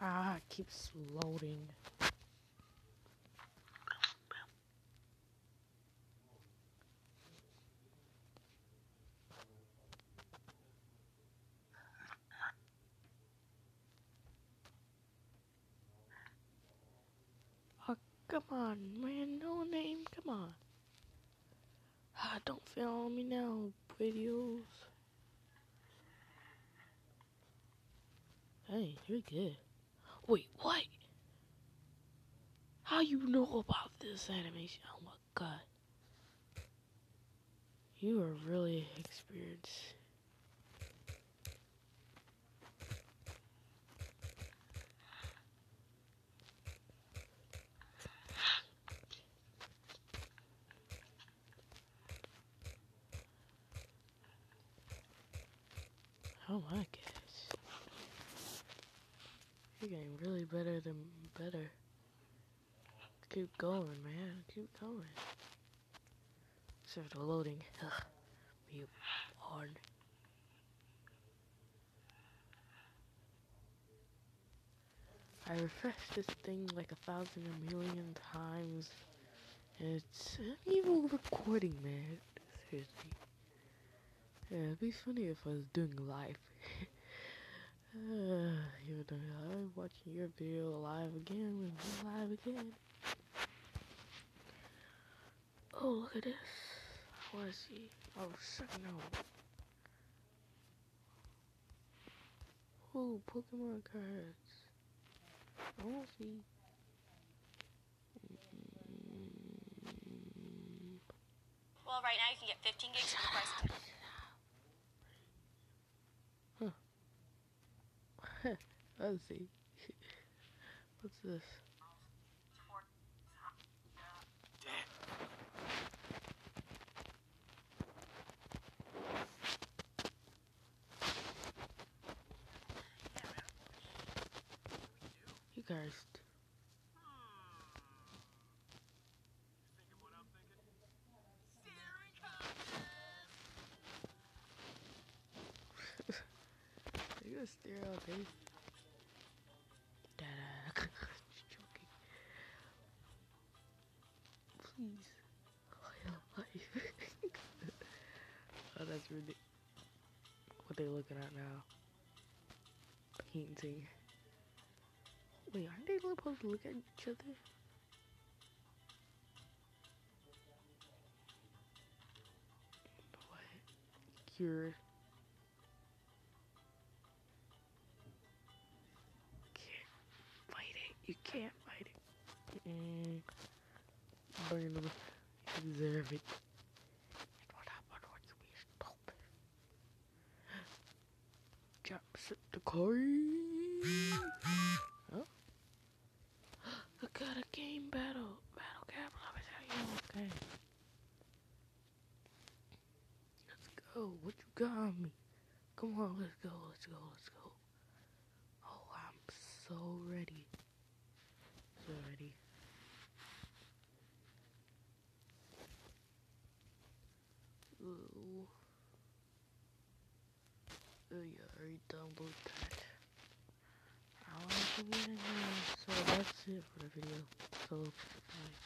Ah, it keeps loading. Oh, come on, man. No name. Come on. Ah, don't film me now, videos. Hey, you're good. Wait, what? How you know about this animation? Oh my god. You are really experienced. Oh my gosh. You're getting really better than better. Keep going, man. Keep going. Sorry, the loading. Ugh. You hard. I refreshed this thing like 1,000,000,000 times. And it's an evil recording, man. Seriously. Yeah, it'd be funny if I was doing live. You were doing live, watching your video live again, and live again. Oh, look at this. I wanna see. Oh, no. Oh, Pokemon cards. I wanna see. Well, right now you can get 15 gigs for the price. Let's see. What's this? You guys. You're gonna stare all day. Just joking. Please. Oh, that's really what they're looking at now. Painting. Wait, aren't they supposed to look at each other? What? You're... Can't fight it. You can't fight it. Burn them. You deserve it. What happened when you be stupid? Jacksepticeye. Oh? I got a game battle. Battle cap. Let me tell you. Okay. Let's go. What you got on me? Come on, let's go. Let's go. Let's go. Oh, I'm so ready. So ready. Ooh. Oh yeah, I already downloaded that. I want to be in here. So that's it for the video. So, bye.